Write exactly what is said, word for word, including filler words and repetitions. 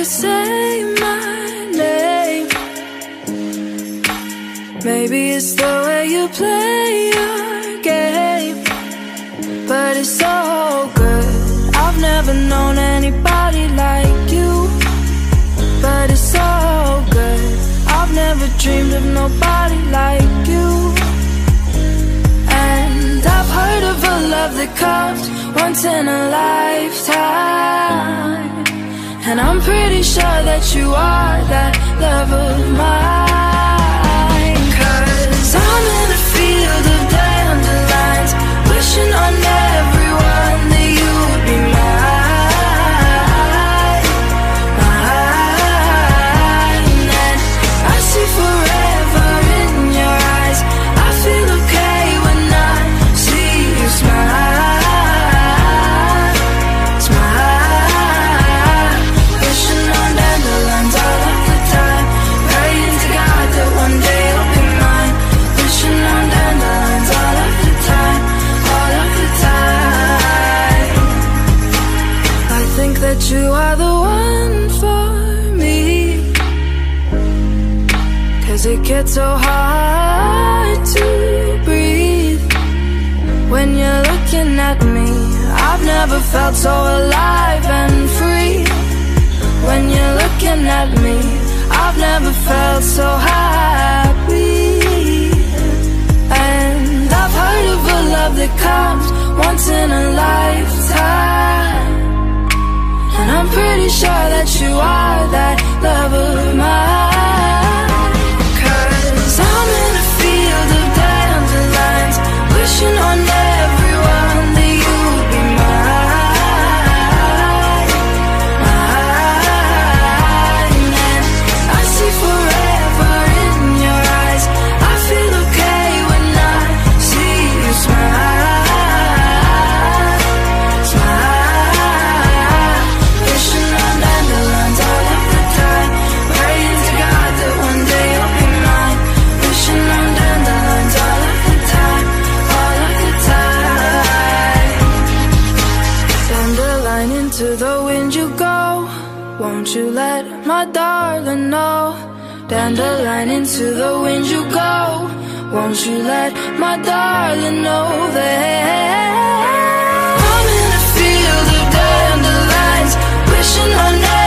say my name. Maybe it's the way you play your game, but it's so good. I've never known anybody like you, but it's so good. I've never dreamed of nobody like you. And I've heard of a love that comes once in a lifetime, and I'm pretty sure that you are that love of mine. Cause I'm in a field of dandelions, wishing on everyone that you would be mine, mine. And I see forever in your eyes. I feel okay when I see you smile, smile. Wishing on dandelions all of the time, praying to God that one day you'll be mine. Wishing on dandelions all of the time, all of the time. I think that you are the one for me, cause it gets so hard to breathe when you're looking at me. I've never felt so alive and free. When you're looking at me, I've never felt so happy. And I've heard of a love that comes once in a lifetime, and I'm pretty sure that you are that love of mine. Cause I'm in a field of dandelions, wishing on everyone that you would be mine, mine. And I see forever in your eyes. I feel okay when I see you smile, smile. Wishing on dandelions all of the time, praying to God that one day you'll be mine. Wishing on dandelions all of the time, all of the time. Dandelion, into the wind you go, won't you let my darling know? Dandelion, into the wind you go, won't you let my darling know that I'm in a field of dandelions, wishing on